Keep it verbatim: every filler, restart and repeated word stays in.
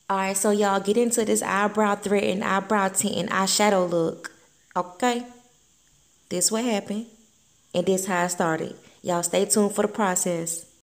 Alright, so y'all get into this eyebrow thread and eyebrow tint and eyeshadow look. Okay? This what happened. And this how I started. Y'all stay tuned for the process.